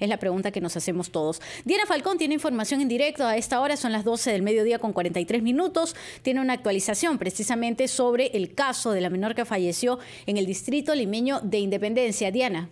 Es la pregunta que nos hacemos todos. Diana Falcón tiene información en directo a esta hora, son las 12 del mediodía con 43 minutos. Tiene una actualización precisamente sobre el caso de la menor que falleció en el distrito limeño de Independencia. Diana.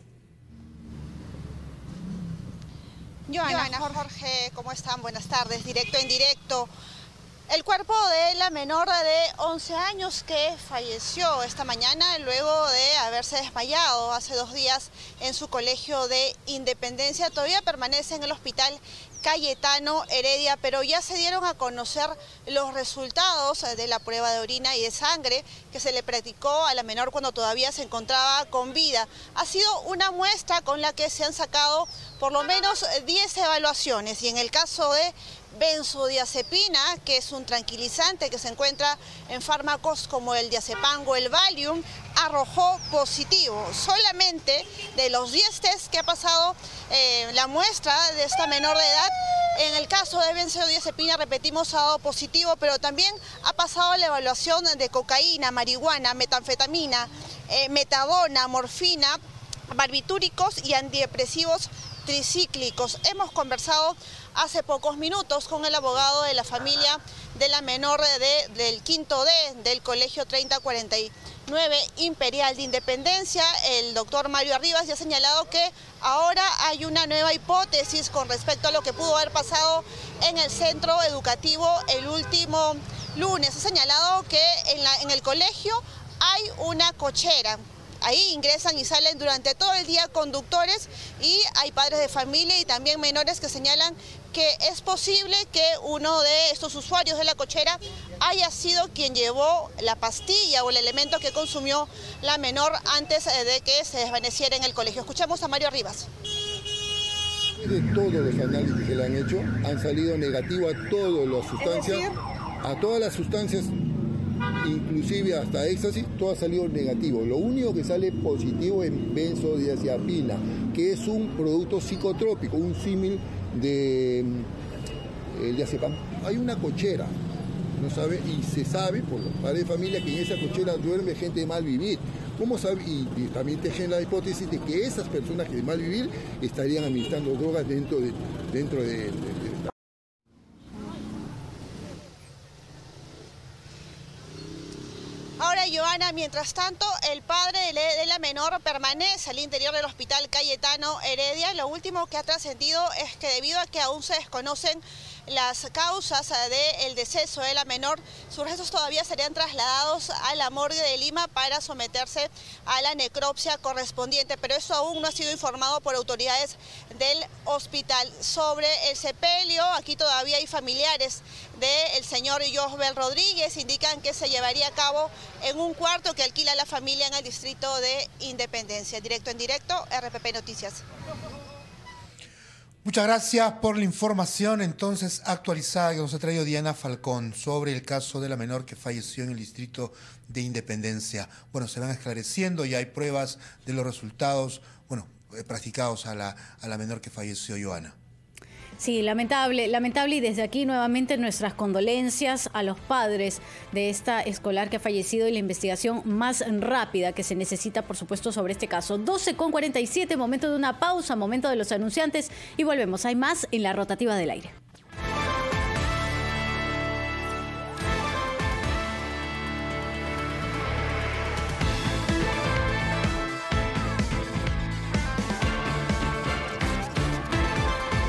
Joana, Jorge, ¿cómo están? Buenas tardes, directo en directo. El cuerpo de la menor de 11 años que falleció esta mañana luego de haberse desmayado hace 2 días en su colegio de Independencia todavía permanece en el hospital Cayetano Heredia, pero ya se dieron a conocer los resultados de la prueba de orina y de sangre que se le practicó a la menor cuando todavía se encontraba con vida. Ha sido una muestra con la que se han sacado por lo menos 10 evaluaciones y en el caso de benzodiazepina, que es un tranquilizante que se encuentra en fármacos como el diazepam o el Valium, arrojó positivo. Solamente de los 10 test que ha pasado la muestra de esta menor de edad, en el caso de benzodiazepina, repetimos, ha dado positivo, pero también ha pasado la evaluación de cocaína, marihuana, metanfetamina, metadona, morfina, barbitúricos y antidepresivos tricíclicos. Hemos conversado hace pocos minutos con el abogado de la familia de la menor del quinto D del colegio 3049 Imperial de Independencia, el doctor Mario Arribas, y ha señalado que ahora hay una nueva hipótesis con respecto a lo que pudo haber pasado en el centro educativo el último lunes. Ha señalado que en el colegio hay una cochera. Ahí ingresan y salen durante todo el día conductores y hay padres de familia y también menores que señalan que es posible que uno de estos usuarios de la cochera haya sido quien llevó la pastilla o el elemento que consumió la menor antes de que se desvaneciera en el colegio. Escuchamos a Mario Arribas. De todos los análisis que le han hecho, han salido negativo a todas las sustancias, inclusive hasta éxtasis, todo ha salido negativo. Lo único que sale positivo es benzodiazepina, que es un producto psicotrópico, un símil de diazepam. Hay una cochera, ¿no sabe? Y se sabe por los padres de familia que en esa cochera duerme gente de mal vivir. ¿Cómo sabe? Y también tejen la hipótesis de que esas personas que de mal vivir estarían administrando drogas dentro de Ahora, Joana, mientras tanto, el padre de la menor permanece al interior del hospital Cayetano Heredia. Lo último que ha trascendido es que debido a que aún se desconocen las causas del deceso de la menor, sus restos todavía serían trasladados a la morgue de Lima para someterse a la necropsia correspondiente, pero eso aún no ha sido informado por autoridades del hospital. Sobre el sepelio, aquí todavía hay familiares del señor Josbel Rodríguez, indican que se llevaría a cabo en un cuarto que alquila la familia en el distrito de Independencia. Directo en directo, RPP Noticias. Muchas gracias por la información entonces actualizada que nos ha traído Diana Falcón sobre el caso de la menor que falleció en el distrito de Independencia. Bueno, se van esclareciendo y hay pruebas de los resultados, practicados a la menor que falleció, Joana. Sí, lamentable, y desde aquí nuevamente nuestras condolencias a los padres de esta escolar que ha fallecido y la investigación más rápida que se necesita, por supuesto, sobre este caso. 12:47, momento de una pausa, momento de los anunciantes y volvemos. Hay más en la rotativa del aire.